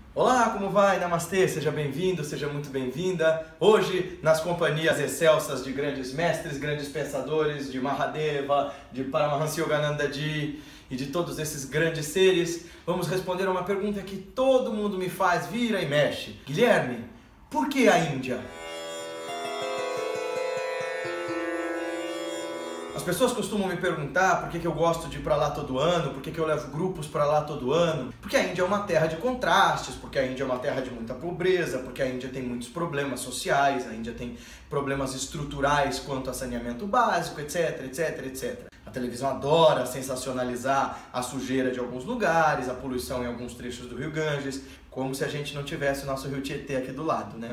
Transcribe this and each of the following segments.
Olá, como vai? Namastê, seja bem-vindo, seja muito bem-vinda. Hoje, nas companhias excelsas de grandes mestres, grandes pensadores, de Mahadeva, de Paramahansa Yoganandaji e de todos esses grandes seres, vamos responder a uma pergunta que todo mundo me faz, vira e mexe. Guilherme, por que a Índia? As pessoas costumam me perguntar por que eu gosto de ir para lá todo ano, por que eu levo grupos para lá todo ano, porque a Índia é uma terra de contrastes, porque a Índia é uma terra de muita pobreza, porque a Índia tem muitos problemas sociais, a Índia tem problemas estruturais quanto a saneamento básico, etc, etc, etc. A televisão adora sensacionalizar a sujeira de alguns lugares, a poluição em alguns trechos do Rio Ganges, como se a gente não tivesse o nosso Rio Tietê aqui do lado, né?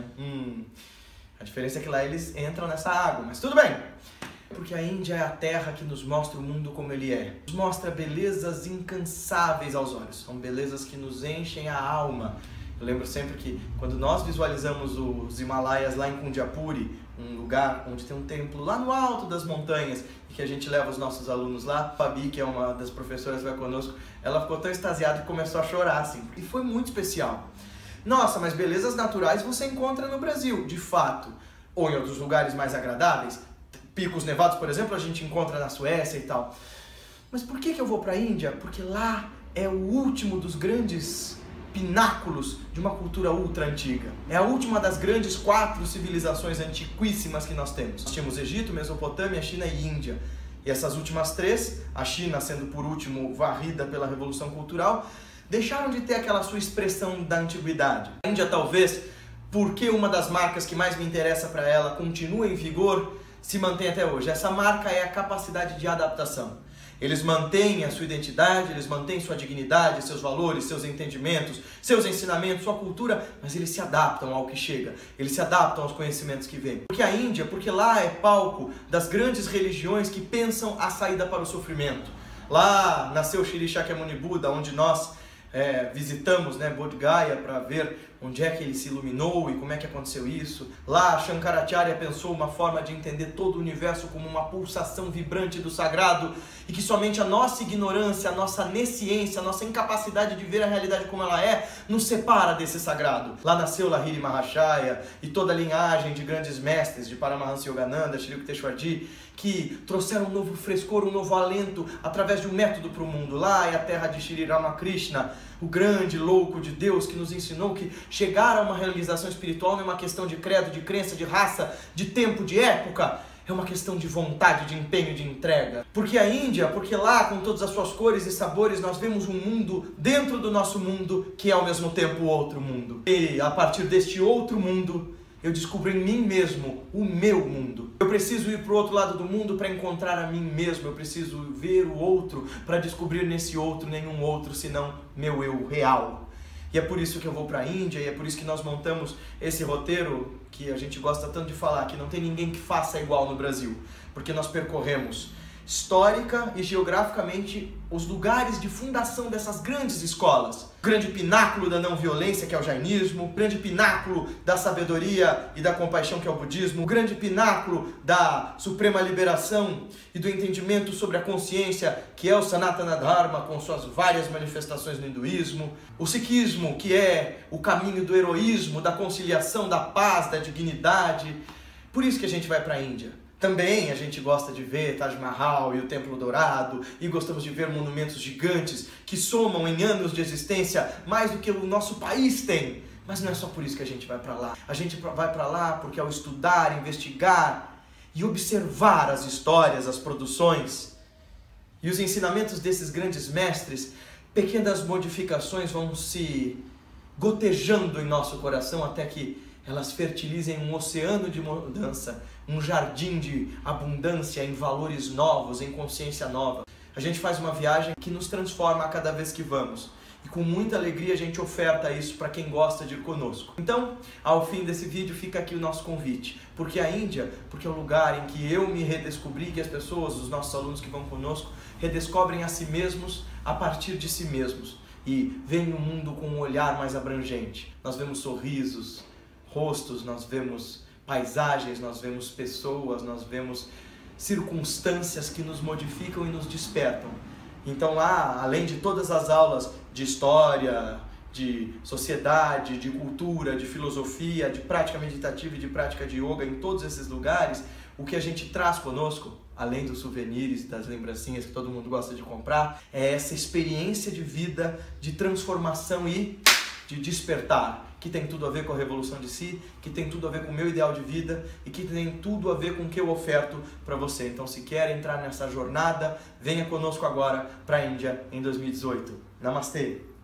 A diferença é que lá eles entram nessa água, mas tudo bem! Porque a Índia é a terra que nos mostra o mundo como ele é. Nos mostra belezas incansáveis aos olhos. São belezas que nos enchem a alma. Eu lembro sempre que quando nós visualizamos os Himalaias lá em Kundiapuri, um lugar onde tem um templo lá no alto das montanhas, e que a gente leva os nossos alunos lá, a Fabi, que é uma das professoras que vai conosco, ela ficou tão extasiada que começou a chorar, assim. E foi muito especial. Nossa, mas belezas naturais você encontra no Brasil, de fato. Ou em outros lugares mais agradáveis. Picos nevados, por exemplo, a gente encontra na Suécia e tal. Mas por que eu vou para a Índia? Porque lá é o último dos grandes pináculos de uma cultura ultra antiga. É a última das grandes 4 civilizações antiquíssimas que nós temos. Nós tínhamos Egito, Mesopotâmia, China e Índia. E essas últimas 3, a China sendo por último varrida pela Revolução Cultural, deixaram de ter aquela sua expressão da antiguidade. A Índia talvez, porque uma das marcas que mais me interessa para ela continua em vigor, se mantém até hoje. Essa marca é a capacidade de adaptação. Eles mantêm a sua identidade, eles mantêm sua dignidade, seus valores, seus entendimentos, seus ensinamentos, sua cultura, mas eles se adaptam ao que chega, eles se adaptam aos conhecimentos que vêm. Porque a Índia, porque lá é palco das grandes religiões que pensam a saída para o sofrimento. Lá nasceu Shri Shakyamuni Buda, onde nós visitamos, Bodh Gaya para ver onde é que ele se iluminou e como é que aconteceu isso. Lá Shankaracharya pensou uma forma de entender todo o universo como uma pulsação vibrante do sagrado e que somente a nossa ignorância, a nossa nesciência, a nossa incapacidade de ver a realidade como ela é, nos separa desse sagrado. Lá nasceu Lahiri Mahashaya e toda a linhagem de grandes mestres, de Paramahansa Yogananda, Shri Yukteswarji, que trouxeram um novo frescor, um novo alento através de um método para o mundo. Lá é a terra de Shri Ramakrishna, o grande louco de Deus que nos ensinou que chegar a uma realização espiritual não é uma questão de credo, de crença, de raça, de tempo, de época. É uma questão de vontade, de empenho, de entrega. Porque a Índia, porque lá com todas as suas cores e sabores nós vemos um mundo dentro do nosso mundo que é ao mesmo tempo outro mundo. E a partir deste outro mundo eu descubro em mim mesmo o meu mundo. Eu preciso ir para o outro lado do mundo para encontrar a mim mesmo. Eu preciso ver o outro para descobrir nesse outro nenhum outro senão meu eu real. E é por isso que eu vou para a Índia, e é por isso que nós montamos esse roteiro que a gente gosta tanto de falar, que não tem ninguém que faça igual no Brasil. Porque nós percorremos histórica e geograficamente os lugares de fundação dessas grandes escolas. O grande pináculo da não violência, que é o jainismo, o grande pináculo da sabedoria e da compaixão, que é o budismo, o grande pináculo da suprema liberação e do entendimento sobre a consciência, que é o Sanatana Dharma, com suas várias manifestações no hinduísmo, o sikhismo, que é o caminho do heroísmo, da conciliação, da paz, da dignidade. Por isso que a gente vai para a Índia. Também a gente gosta de ver Taj Mahal e o Templo Dourado e gostamos de ver monumentos gigantes que somam em anos de existência mais do que o nosso país tem. Mas não é só por isso que a gente vai para lá. A gente vai para lá porque ao estudar, investigar e observar as histórias, as produções e os ensinamentos desses grandes mestres, pequenas modificações vão se gotejando em nosso coração até que elas fertilizem um oceano de mudança, um jardim de abundância em valores novos, em consciência nova. A gente faz uma viagem que nos transforma a cada vez que vamos. E com muita alegria a gente oferta isso para quem gosta de ir conosco. Então, ao fim desse vídeo fica aqui o nosso convite. Porque a Índia, porque é o lugar em que eu me redescobri, que as pessoas, os nossos alunos que vão conosco, redescobrem a si mesmos a partir de si mesmos. E veem o mundo com um olhar mais abrangente. Nós vemos sorrisos, rostos, nós vemos paisagens, nós vemos pessoas, nós vemos circunstâncias que nos modificam e nos despertam. Então lá, além de todas as aulas de história, de sociedade, de cultura, de filosofia, de prática meditativa e de prática de yoga, em todos esses lugares, o que a gente traz conosco, além dos souvenirs, das lembrancinhas que todo mundo gosta de comprar, é essa experiência de vida, de transformação e de despertar, que tem tudo a ver com a revolução de si, que tem tudo a ver com o meu ideal de vida e que tem tudo a ver com o que eu oferto para você. Então, se quer entrar nessa jornada, venha conosco agora para a Índia em 2018. Namastê!